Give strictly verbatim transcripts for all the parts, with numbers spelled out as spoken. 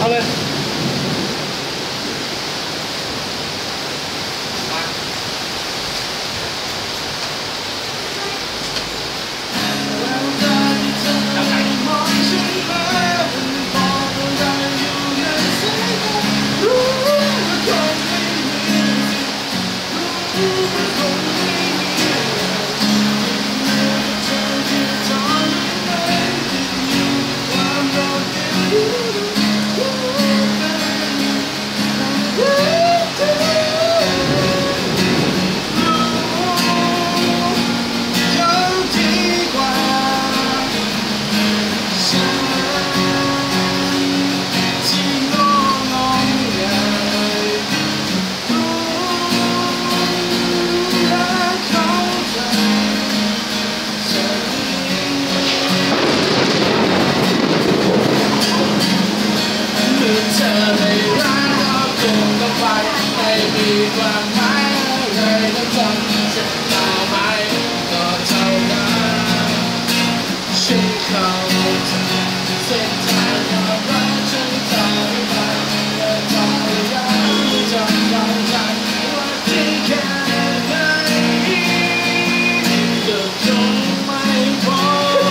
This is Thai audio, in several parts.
เอาเลยความหมายอะไรก็จำจะต่อไปก็เท่านั้นฉันเข้าใจเส้นทางความรักฉันต่อไปและต่อไปจำฝังใจว่าที่แค่ไหนก็คงไม่พอ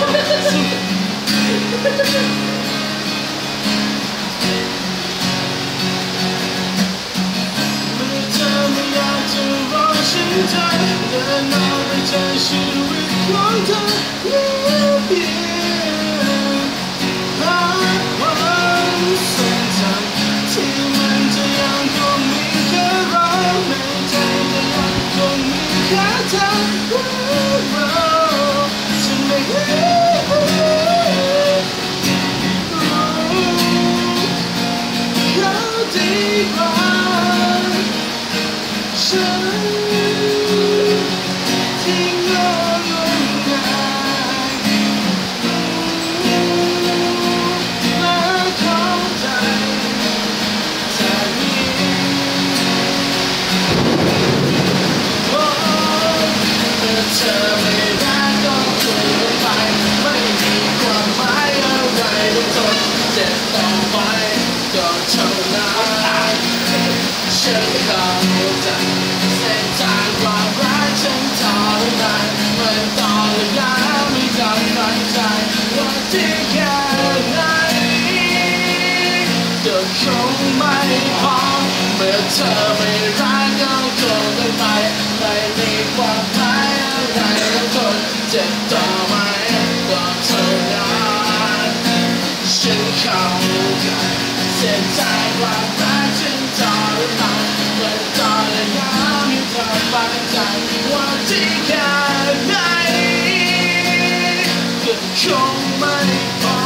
ฉันจะเดินหน้าไปเจอชีวิตของเธอเพียงหาวันเส้นทางที่มันจะยังคงมีแค่เราในใจจะยังคงมีแค่เธอเราฉันไม่เห็นเขาดีกว่าฉันเธอไม่รักก็คุยไปไม่มีความหมายอะไรต้องทนเจ็บต่อไปก็เท่านั้นฉันเข้าใจเส้นทางความรักฉันทรมานมันต่อระยะไม่จำฝังใจว่าที่แค่ไหนก็คงไม่พอเมื่อเธอไม่รักก็คงต้องไปไม่มีความหมายเจ็บต่อไหมก็เท่านั้นฉันเข้าใจเส้นทางความรักฉันทรมานมันต่อระยะมีความฝังใจว่าที่แค่ไหนก็คงไม่พอ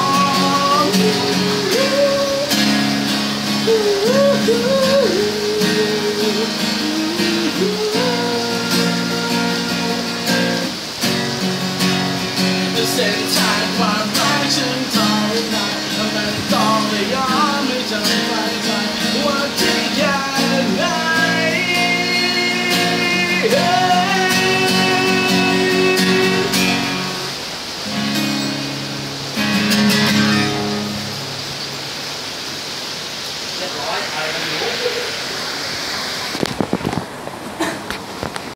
เส้นทางความ